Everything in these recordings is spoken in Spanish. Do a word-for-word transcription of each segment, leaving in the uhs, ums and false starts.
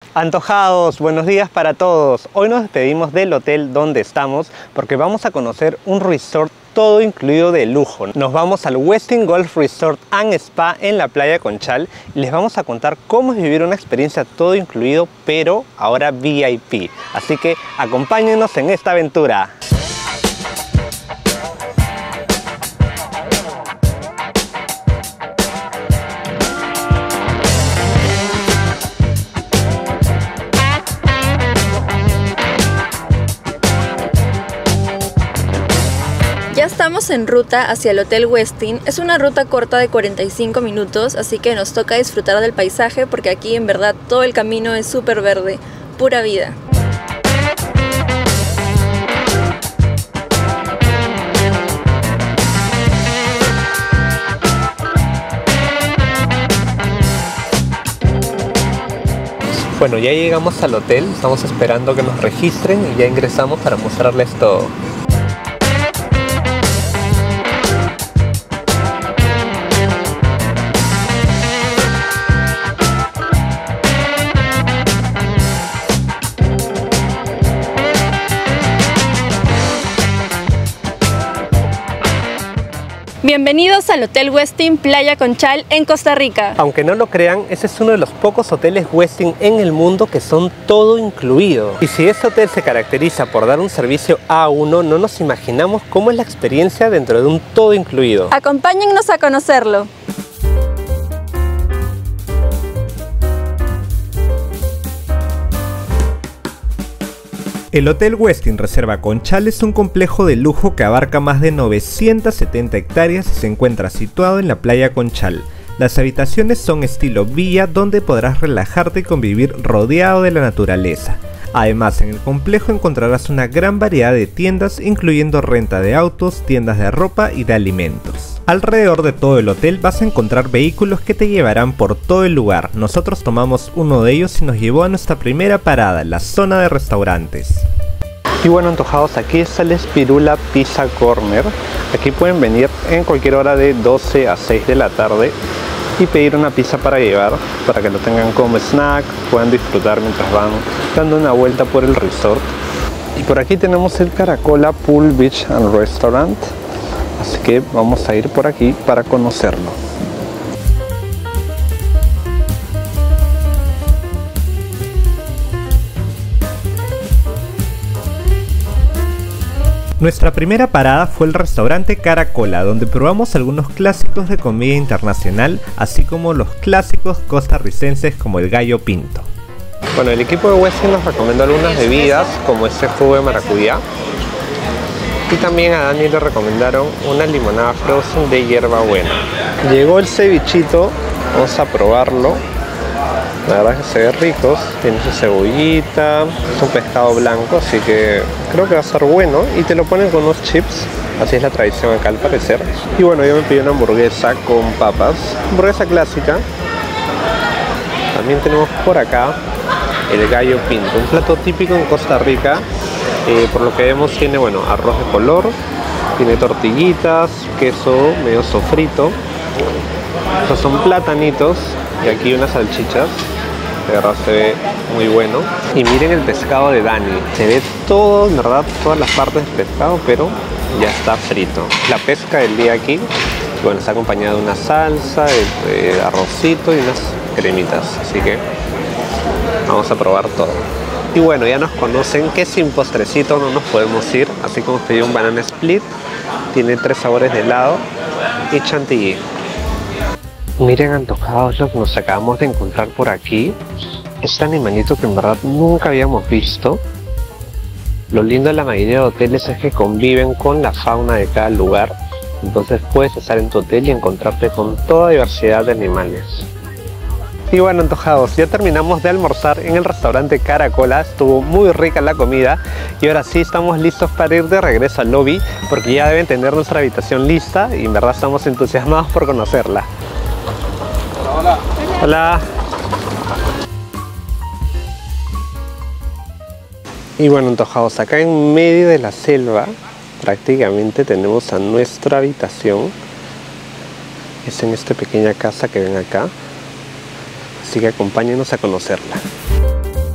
Antojados, buenos días para todos. Hoy nos despedimos del hotel donde estamos porque vamos a conocer un resort todo incluido de lujo. Nos vamos al Westin Golf Resort and Spa en la playa Conchal y les vamos a contar cómo es vivir una experiencia todo incluido, pero ahora V I P. Así que acompáñenos en esta aventura. Ya estamos en ruta hacia el Hotel Westin. Es una ruta corta de cuarenta y cinco minutos, así que nos toca disfrutar del paisaje porque aquí en verdad todo el camino es súper verde, pura vida. Bueno, ya llegamos al hotel, estamos esperando que nos registren y ya ingresamos para mostrarles todo. Bienvenidos al Hotel Westin Playa Conchal en Costa Rica. Aunque no lo crean, ese es uno de los pocos hoteles Westin en el mundo que son todo incluido. Y si este hotel se caracteriza por dar un servicio A uno, no nos imaginamos cómo es la experiencia dentro de un todo incluido. Acompáñennos a conocerlo. El Hotel Westin Reserva Conchal es un complejo de lujo que abarca más de novecientas setenta hectáreas y se encuentra situado en la playa Conchal. Las habitaciones son estilo villa donde podrás relajarte y convivir rodeado de la naturaleza. Además, en el complejo encontrarás una gran variedad de tiendas, incluyendo renta de autos, tiendas de ropa y de alimentos. Alrededor de todo el hotel vas a encontrar vehículos que te llevarán por todo el lugar. Nosotros tomamos uno de ellos y nos llevó a nuestra primera parada, la zona de restaurantes. Y bueno, antojados, aquí está el Espirula Pizza Corner. Aquí pueden venir en cualquier hora de doce a seis de la tarde y pedir una pizza para llevar, para que lo tengan como snack, puedan disfrutar mientras van dando una vuelta por el resort. Y por aquí tenemos el Caracola Pool Beach and Restaurant, así que vamos a ir por aquí para conocerlo. Nuestra primera parada fue el restaurante Caracola, donde probamos algunos clásicos de comida internacional, así como los clásicos costarricenses como el gallo pinto. Bueno, el equipo de Westin nos recomendó algunas bebidas, como este jugo de maracuyá. Y también a Dani le recomendaron una limonada frozen de hierbabuena. Llegó el cevichito, vamos a probarlo. La verdad es que se ve rico, tiene su cebollita, es un pescado blanco, así que creo que va a ser bueno. Y te lo ponen con unos chips, así es la tradición acá al parecer. Y bueno, yo me pedí una hamburguesa con papas, hamburguesa clásica. También tenemos por acá el gallo pinto, un plato típico en Costa Rica. Eh, por lo que vemos tiene, bueno, arroz de color, tiene tortillitas, queso medio sofrito. Estos son platanitos y aquí unas salchichas. De verdad se ve muy bueno. Y miren el pescado de Dani. Se ve todo, en verdad, todas las partes del pescado, pero ya está frito. La pesca del día aquí, y bueno, está acompañada de una salsa, de, de arrocito y unas cremitas. Así que vamos a probar todo. Y bueno, ya nos conocen que sin postrecito no nos podemos ir. Así como pedí un banana split. Tiene tres sabores de helado y chantilly. Miren, antojados, lo que nos acabamos de encontrar por aquí. Este animalito que en verdad nunca habíamos visto. Lo lindo de la mayoría de hoteles es que conviven con la fauna de cada lugar. Entonces puedes estar en tu hotel y encontrarte con toda diversidad de animales. Y bueno, antojados, ya terminamos de almorzar en el restaurante Caracola. Estuvo muy rica la comida y ahora sí estamos listos para ir de regreso al lobby, porque ya deben tener nuestra habitación lista y en verdad estamos entusiasmados por conocerla. Hola. Hola. Y bueno, antojados, acá en medio de la selva prácticamente tenemos a nuestra habitación. Es en esta pequeña casa que ven acá. Así que acompáñenos a conocerla.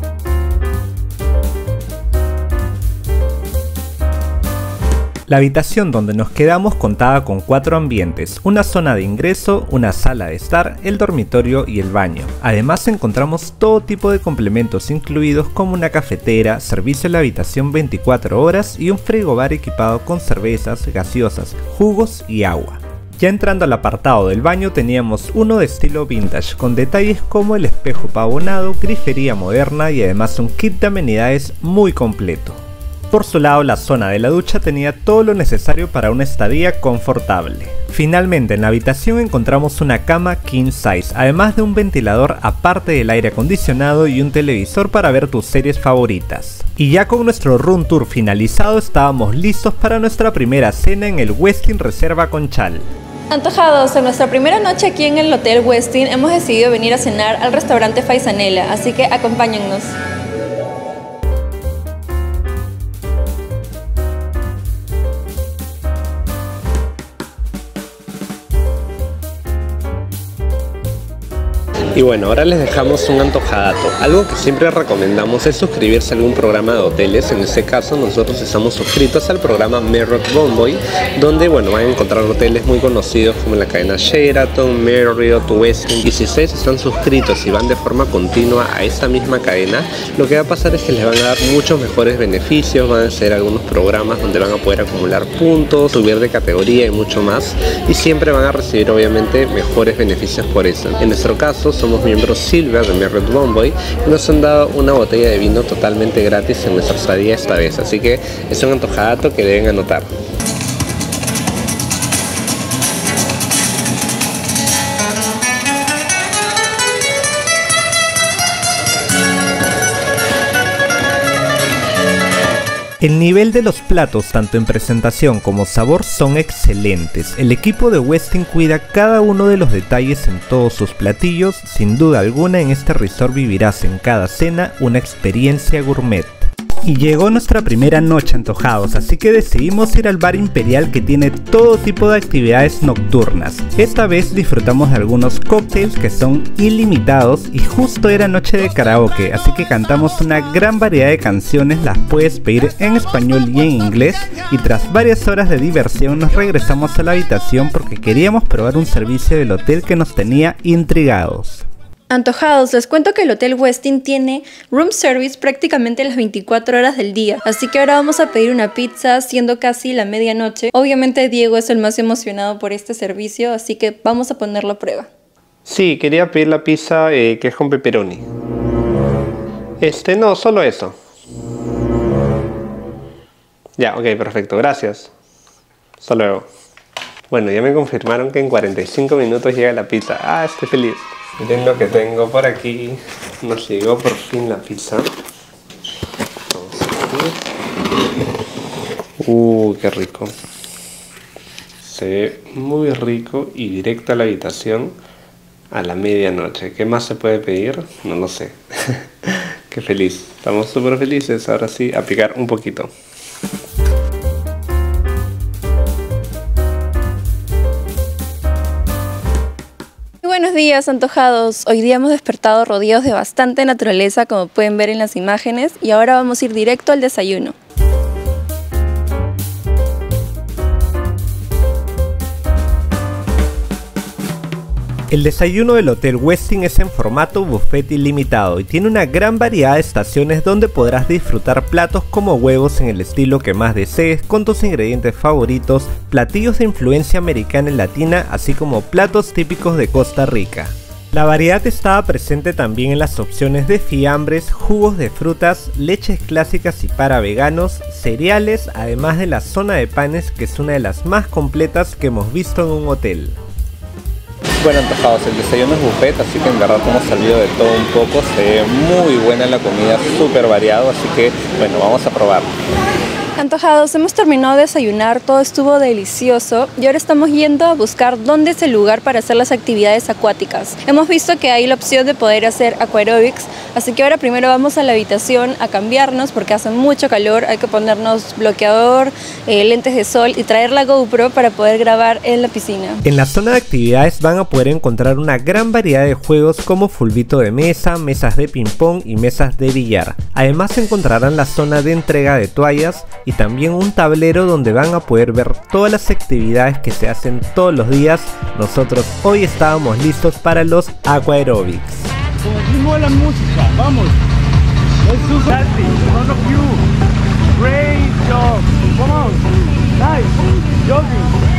La habitación donde nos quedamos contaba con cuatro ambientes, una zona de ingreso, una sala de estar, el dormitorio y el baño. Además encontramos todo tipo de complementos incluidos como una cafetera, servicio en la habitación veinticuatro horas y un frigobar equipado con cervezas, gaseosas, jugos y agua. Ya entrando al apartado del baño teníamos uno de estilo vintage, con detalles como el espejo pavonado, grifería moderna y además un kit de amenidades muy completo. Por su lado, la zona de la ducha tenía todo lo necesario para una estadía confortable. Finalmente, en la habitación encontramos una cama king size, además de un ventilador aparte del aire acondicionado y un televisor para ver tus series favoritas. Y ya con nuestro room tour finalizado, estábamos listos para nuestra primera cena en el Westin Reserva Conchal. Antojados, en nuestra primera noche aquí en el Hotel Westin hemos decidido venir a cenar al restaurante Faisanela, así que acompáñennos. Y bueno, ahora les dejamos un antojadato. Algo que siempre recomendamos es suscribirse a algún programa de hoteles. En este caso nosotros estamos suscritos al programa Marriott Bonvoy, donde bueno, van a encontrar hoteles muy conocidos como la cadena Sheraton, Marriott, Westin. Y si ustedes están suscritos y van de forma continua a esta misma cadena, lo que va a pasar es que les van a dar muchos mejores beneficios. Van a ser algunos programas donde van a poder acumular puntos, subir de categoría y mucho más. Y siempre van a recibir obviamente mejores beneficios por eso. En nuestro caso somos miembros Silver de Marriott Bonvoy y nos han dado una botella de vino totalmente gratis en nuestra estadía esta vez, así que es un antojadato que deben anotar. El nivel de los platos, tanto en presentación como sabor, son excelentes. El equipo de Westin cuida cada uno de los detalles en todos sus platillos. Sin duda alguna, en este resort vivirás en cada cena una experiencia gourmet. Y llegó nuestra primera noche antojados, así que decidimos ir al bar Imperial, que tiene todo tipo de actividades nocturnas. Esta vez disfrutamos de algunos cócteles que son ilimitados y justo era noche de karaoke, así que cantamos una gran variedad de canciones. Las puedes pedir en español y en inglés, y tras varias horas de diversión nos regresamos a la habitación porque queríamos probar un servicio del hotel que nos tenía intrigados. Antojados, les cuento que el Hotel Westin tiene room service prácticamente las veinticuatro horas del día, así que ahora vamos a pedir una pizza siendo casi la medianoche. Obviamente Diego es el más emocionado por este servicio, así que vamos a ponerlo a prueba. Sí, quería pedir la pizza eh, que es con pepperoni. Este, no, solo eso. Ya, ok, perfecto, gracias. Hasta luego. Bueno, ya me confirmaron que en cuarenta y cinco minutos llega la pizza. Ah, estoy feliz. Miren lo que tengo por aquí. Nos llegó por fin la pizza. Vamos a ver. Uh, qué rico. Se ve muy rico y directo a la habitación a la medianoche. ¿Qué más se puede pedir? No lo sé. Qué feliz. Estamos súper felices. Ahora sí, a picar un poquito. Buenos días, antojados. Hoy día hemos despertado rodeados de bastante naturaleza, como pueden ver en las imágenes, y ahora vamos a ir directo al desayuno. El desayuno del Hotel Westin es en formato buffet ilimitado y tiene una gran variedad de estaciones donde podrás disfrutar platos como huevos en el estilo que más desees con tus ingredientes favoritos, platillos de influencia americana y latina, así como platos típicos de Costa Rica. La variedad estaba presente también en las opciones de fiambres, jugos de frutas, leches clásicas y para veganos, cereales, además de la zona de panes, que es una de las más completas que hemos visto en un hotel. Bueno, antojados, el desayuno es buffet, así que en verdad hemos salido de todo un poco. Se ve muy buena la comida, súper variado, así que bueno, vamos a probar. Antojados, hemos terminado de desayunar, todo estuvo delicioso y ahora estamos yendo a buscar dónde es el lugar para hacer las actividades acuáticas. Hemos visto que hay la opción de poder hacer aquarobics, así que ahora primero vamos a la habitación a cambiarnos porque hace mucho calor, hay que ponernos bloqueador, eh, lentes de sol y traer la GoPro para poder grabar en la piscina. En la zona de actividades van a poder encontrar una gran variedad de juegos como fulbito de mesa, mesas de ping pong y mesas de billar. Además encontrarán la zona de entrega de toallas, y también un tablero donde van a poder ver todas las actividades que se hacen todos los días. Nosotros hoy estábamos listos para los Aqua Aerobics. Con el ritmo de la música, vamos. Es super fantastic, in front of you. Great job. Come on. Nice. Jogging.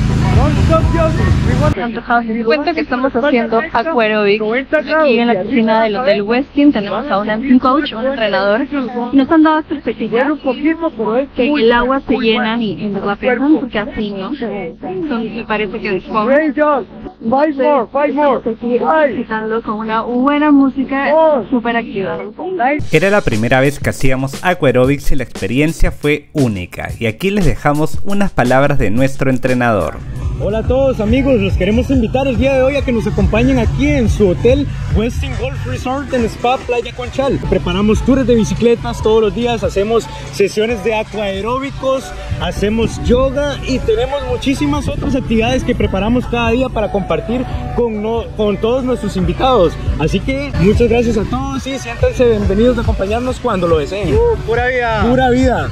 Antojados, les cuento que estamos haciendo Aqua Aerobics aquí en la piscina del Hotel Westin. Tenemos a un, un coach, un entrenador, y nos han dado estas pequeñas que en el agua se llenan y en verdad pesan, porque así, ¿no? Son, me parece que de fondo. Five more, five more. Visitando con una buena música súper activa. Era la primera vez que hacíamos Aqua Aerobics y la experiencia fue única. Y aquí les dejamos unas palabras de nuestro entrenador. Hola a todos amigos, los queremos invitar el día de hoy a que nos acompañen aquí en su hotel Westin Golf Resort en Spa Playa Conchal. Preparamos tours de bicicletas todos los días, hacemos sesiones de aquaeróbicos, hacemos yoga y tenemos muchísimas otras actividades que preparamos cada día para compartir con, no, con todos nuestros invitados. Así que muchas gracias a todos y siéntanse bienvenidos a acompañarnos cuando lo deseen. Uh, ¡Pura vida! ¡Pura vida!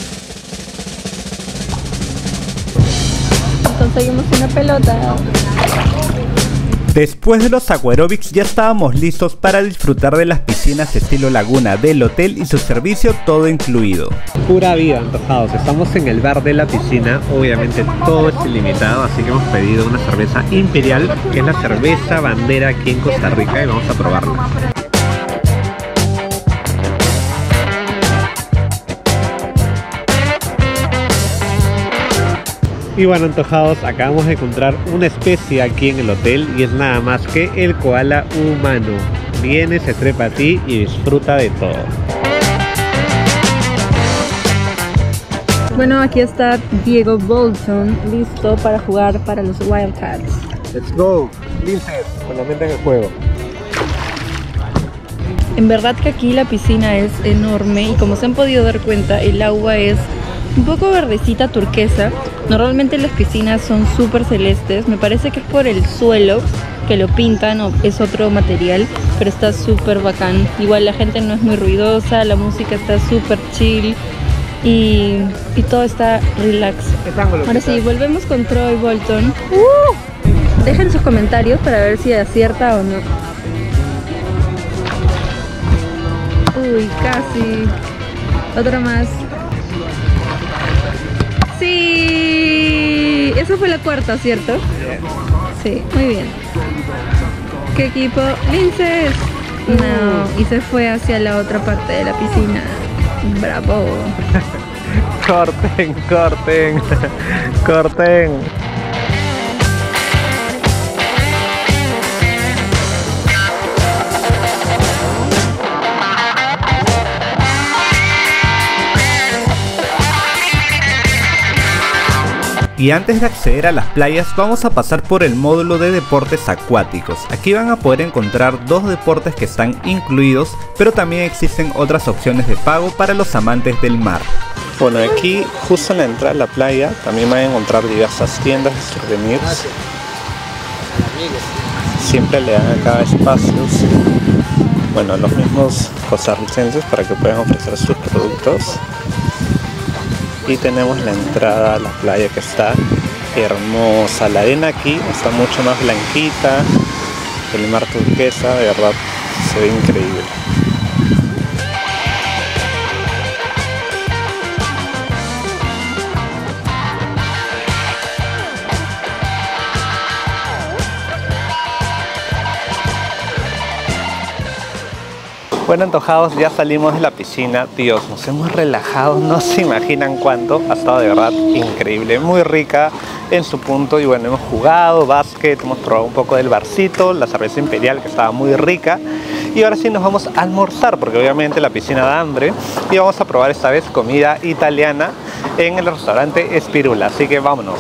Conseguimos una pelota. Después de los Aqua Aerobics ya estábamos listos para disfrutar de las piscinas estilo laguna del hotel y su servicio todo incluido. Pura vida, antojados. Estamos en el bar de la piscina. Obviamente todo es ilimitado, así que hemos pedido una cerveza Imperial, que es la cerveza bandera aquí en Costa Rica, y vamos a probarla. Y bueno, antojados, acabamos de encontrar una especie aquí en el hotel y es nada más que el koala humano. Viene, se trepa a ti y disfruta de todo. Bueno, aquí está Diego Bolton, listo para jugar para los Wildcats. Let's go, Lince, con la mente en el juego. En verdad que aquí la piscina es enorme y como se han podido dar cuenta, el agua es un poco verdecita turquesa. Normalmente las piscinas son súper celestes, me parece que es por el suelo que lo pintan o es otro material, pero está súper bacán. Igual la gente no es muy ruidosa, la música está súper chill y, y todo está relax. Ahora sí, volvemos con Troy Bolton. Uh, dejen sus comentarios para ver si acierta o no. Uy, casi. Otra más. Sí, esa fue la cuarta, ¿cierto? Sí, muy bien. ¿Qué equipo? Linces. No, y se fue hacia la otra parte de la piscina. Bravo. Corten, corten, corten. Y antes de acceder a las playas vamos a pasar por el módulo de deportes acuáticos. Aquí van a poder encontrar dos deportes que están incluidos, pero también existen otras opciones de pago para los amantes del mar. Bueno, aquí justo en la entrada de la playa también van a encontrar diversas tiendas de souvenirs. Siempre le dan acá espacios, bueno, a los mismos costarricenses para que puedan ofrecer sus productos. Y tenemos la entrada a la playa que está hermosa. La arena aquí está mucho más blanquita, el mar turquesa, de verdad se ve increíble. Bueno, antojados, ya salimos de la piscina. Dios, nos hemos relajado, no se imaginan cuánto. Ha estado de verdad increíble, muy rica en su punto. Y bueno, hemos jugado básquet, hemos probado un poco del barcito, la cerveza Imperial que estaba muy rica. Y ahora sí nos vamos a almorzar, porque obviamente la piscina da hambre. Y vamos a probar esta vez comida italiana en el restaurante Spirula. Así que vámonos.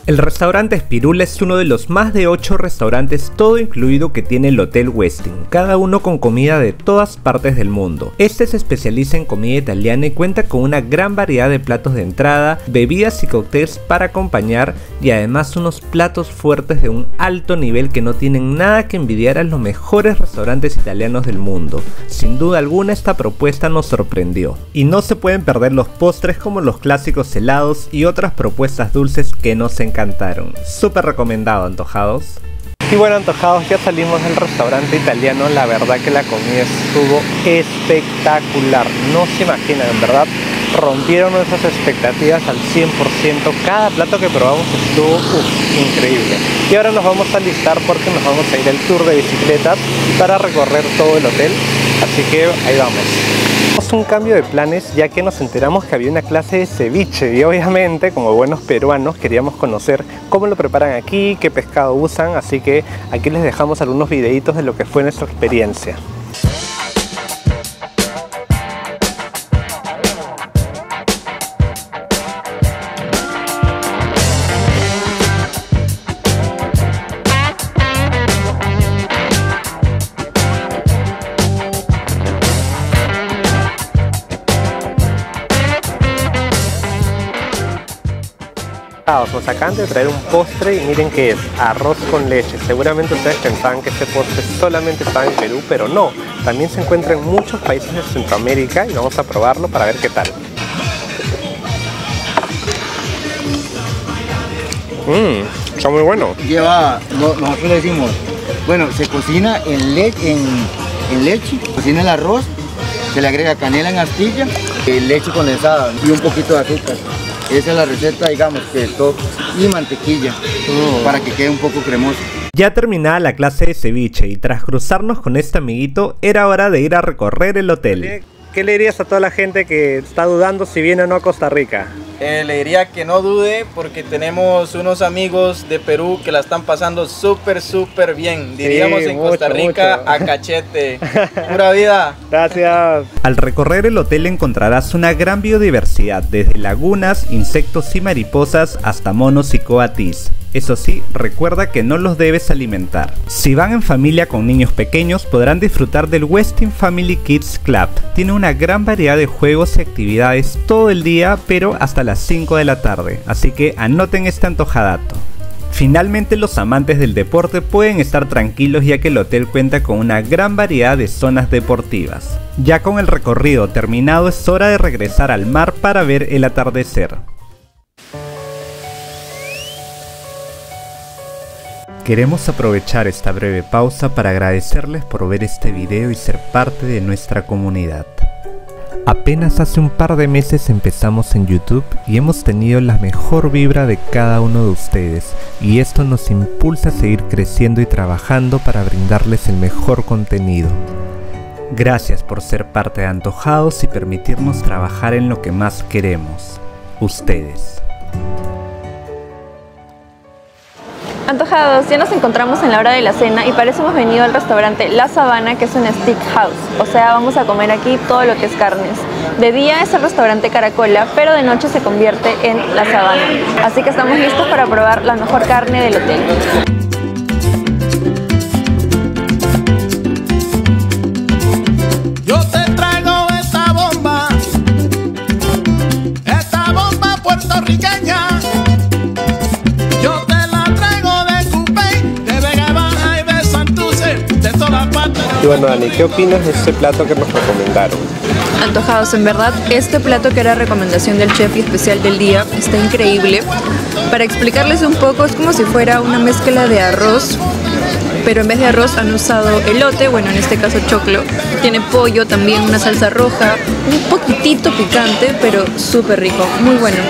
El restaurante Espirula es uno de los más de ocho restaurantes todo incluido que tiene el Hotel Westin, cada uno con comida de todas partes del mundo. Este se especializa en comida italiana y cuenta con una gran variedad de platos de entrada, bebidas y cócteles para acompañar y además unos platos fuertes de un alto nivel que no tienen nada que envidiar a los mejores restaurantes italianos del mundo. Sin duda alguna esta propuesta nos sorprendió. Y no se pueden perder los postres como los clásicos helados y otras propuestas dulces que nos encantaron. Cantaron. Súper recomendado, antojados. Y bueno, antojados, ya salimos del restaurante italiano. La verdad que la comida estuvo espectacular. No se imaginan, en verdad rompieron nuestras expectativas al cien por ciento. Cada plato que probamos estuvo uf, increíble. Y ahora nos vamos a alistar porque nos vamos a ir al tour de bicicletas para recorrer todo el hotel. Así que ahí vamos. Un cambio de planes ya que nos enteramos que había una clase de ceviche y obviamente como buenos peruanos queríamos conocer cómo lo preparan aquí, qué pescado usan, así que aquí les dejamos algunos videitos de lo que fue nuestra experiencia. Nos acaban de traer un postre y miren qué es, arroz con leche. Seguramente ustedes pensaban que este postre solamente estaba en Perú, pero no, también se encuentra en muchos países de Centroamérica y vamos a probarlo para ver qué tal. Mmm, está muy bueno. Lleva, no, nosotros le decimos, bueno, se cocina en, le en, en leche, cocina el arroz, se le agrega canela en astilla, leche condensada y un poquito de azúcar. Esa es la receta, digamos, que todo, y mantequilla, oh. para que quede un poco cremoso. Ya terminada la clase de ceviche y tras cruzarnos con este amiguito, era hora de ir a recorrer el hotel. ¿Qué le dirías a toda la gente que está dudando si viene o no a Costa Rica? Eh, le diría que no dude porque tenemos unos amigos de Perú que la están pasando súper, súper bien. Diríamos sí, en mucho, Costa Rica mucho. A cachete. Pura vida. Gracias. Al recorrer el hotel encontrarás una gran biodiversidad, desde lagunas, insectos y mariposas hasta monos y coatis. Eso sí, recuerda que no los debes alimentar. Si van en familia con niños pequeños podrán disfrutar del Westin Family Kids Club. Tiene una gran variedad de juegos y actividades todo el día, pero hasta las cinco de la tarde, así que anoten este antojadato. Finalmente, los amantes del deporte pueden estar tranquilos ya que el hotel cuenta con una gran variedad de zonas deportivas. Ya con el recorrido terminado es hora de regresar al mar para ver el atardecer. Queremos aprovechar esta breve pausa para agradecerles por ver este video y ser parte de nuestra comunidad. Apenas hace un par de meses empezamos en YouTube y hemos tenido la mejor vibra de cada uno de ustedes, y esto nos impulsa a seguir creciendo y trabajando para brindarles el mejor contenido. Gracias por ser parte de Antojados y permitirnos trabajar en lo que más queremos, ustedes. Antojados, ya nos encontramos en la hora de la cena y para eso hemos venido al restaurante La Sabana, que es un steak house, o sea, vamos a comer aquí todo lo que es carnes. De día es el restaurante Caracola, pero de noche se convierte en La Sabana, así que estamos listos para probar la mejor carne del hotel. Yo te traigo esta bomba, esta bomba puertorriqueña. Yo te Y bueno, Dani, ¿qué opinas de este plato que nos recomendaron? Antojados, en verdad, este plato que era recomendación del chef y especial del día está increíble. Para explicarles un poco, es como si fuera una mezcla de arroz, pero en vez de arroz han usado elote, bueno, en este caso choclo. Tiene pollo, también una salsa roja, un poquitito picante, pero súper rico, muy bueno.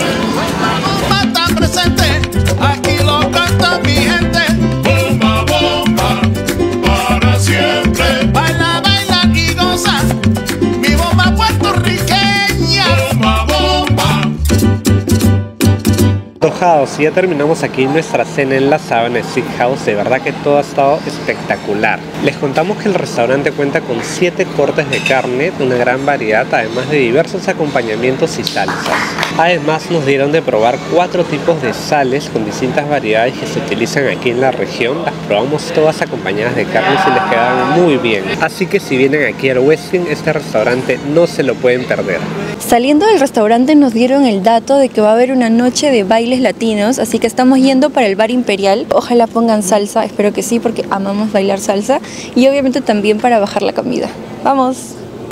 Aquí lo canta mi gente. Bomba, bomba, para siempre. Baila, baila y goza. Mi bomba puertorriqueña. Bomba, bomba. Antojados, y ya terminamos aquí nuestra cena en la Sabana Steak House. De verdad que todo ha estado espectacular. Les contamos que el restaurante cuenta con siete cortes de carne, una gran variedad, además de diversos acompañamientos y salsas. Además nos dieron de probar cuatro tipos de sales con distintas variedades que se utilizan aquí en la región. Las probamos todas acompañadas de carne y les quedaban muy bien. Así que si vienen aquí al Westin, este restaurante no se lo pueden perder. Saliendo del restaurante nos dieron el dato de que va a haber una noche de bailes latinos, así que estamos yendo para el Bar Imperial. Ojalá pongan salsa, espero que sí, porque amamos bailar salsa, y obviamente también para bajar la comida. ¡Vamos!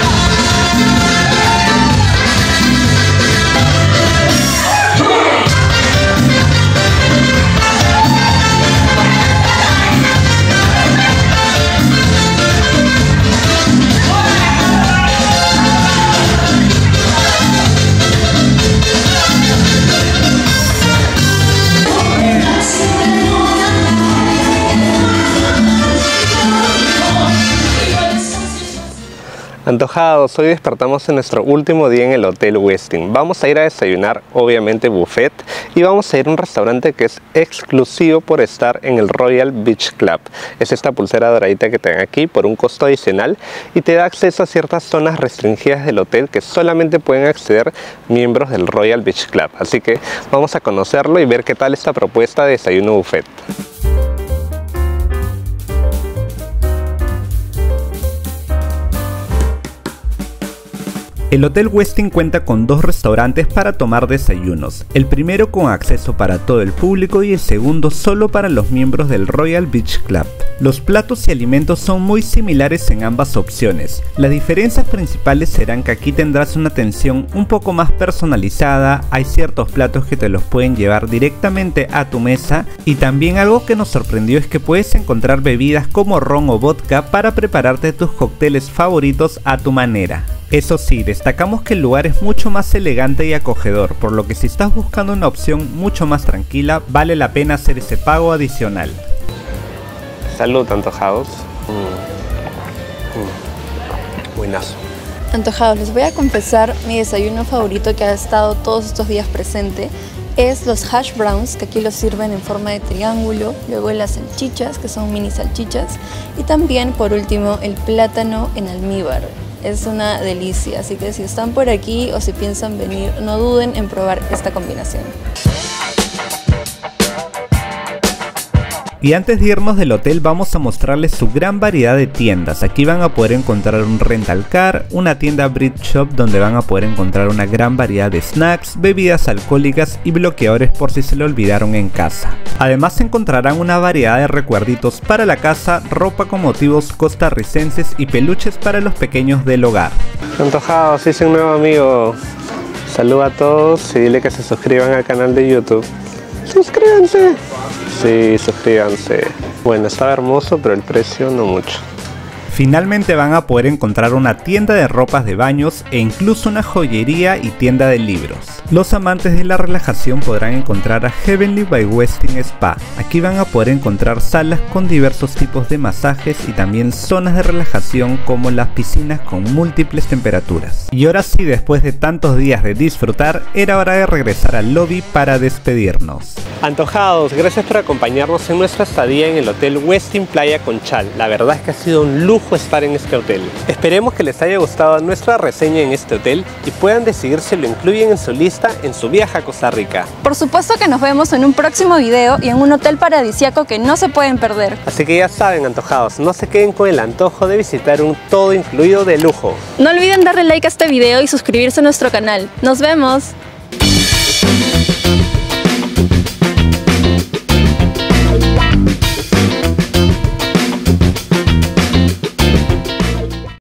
Antojados, hoy despertamos en nuestro último día en el Hotel Westin. Vamos a ir a desayunar, obviamente buffet, y vamos a ir a un restaurante que es exclusivo por estar en el Royal Beach Club. Es esta pulsera doradita que te dan aquí por un costo adicional y te da acceso a ciertas zonas restringidas del hotel que solamente pueden acceder miembros del Royal Beach Club. Así que vamos a conocerlo y ver qué tal esta propuesta de desayuno buffet. El Hotel Westin cuenta con dos restaurantes para tomar desayunos, el primero con acceso para todo el público y el segundo solo para los miembros del Royal Beach Club. Los platos y alimentos son muy similares en ambas opciones. Las diferencias principales serán que aquí tendrás una atención un poco más personalizada, hay ciertos platos que te los pueden llevar directamente a tu mesa, y también algo que nos sorprendió es que puedes encontrar bebidas como ron o vodka para prepararte tus cócteles favoritos a tu manera. Eso sí, destacamos que el lugar es mucho más elegante y acogedor, por lo que si estás buscando una opción mucho más tranquila, vale la pena hacer ese pago adicional. Salud, antojados. Mm. Mm. Buenazo. Antojados, les voy a confesar mi desayuno favorito que ha estado todos estos días presente. Es los hash browns, que aquí los sirven en forma de triángulo, luego las salchichas, que son mini salchichas, y también por último el plátano en almíbar. Es una delicia, así que si están por aquí o si piensan venir, no duden en probar esta combinación. Y antes de irnos del hotel vamos a mostrarles su gran variedad de tiendas. Aquí van a poder encontrar un rental car, una tienda Brit Shop donde van a poder encontrar una gran variedad de snacks, bebidas alcohólicas y bloqueadores por si se lo olvidaron en casa. Además encontrarán una variedad de recuerditos para la casa, ropa con motivos costarricenses y peluches para los pequeños del hogar. Antojados, hice un nuevo amigo. Saluda a todos y dile que se suscriban al canal de YouTube. ¡Suscríbanse! Sí, suscríbanse. Bueno, estaba hermoso, pero el precio no mucho. Finalmente van a poder encontrar una tienda de ropas de baños e incluso una joyería y tienda de libros. Los amantes de la relajación podrán encontrar a Heavenly by Westin Spa. Aquí van a poder encontrar salas con diversos tipos de masajes y también zonas de relajación como las piscinas con múltiples temperaturas. Y ahora sí, después de tantos días de disfrutar, era hora de regresar al lobby para despedirnos. Antojados, gracias por acompañarnos en nuestra estadía en el Hotel Westin Playa Conchal. La verdad es que ha sido un lujo estar en este hotel. Esperemos que les haya gustado nuestra reseña en este hotel y puedan decidir si lo incluyen en su lista en su viaje a Costa Rica. Por supuesto que nos vemos en un próximo video y en un hotel paradisíaco que no se pueden perder. Así que ya saben, antojados, no se queden con el antojo de visitar un todo incluido de lujo. No olviden darle like a este video y suscribirse a nuestro canal. ¡Nos vemos!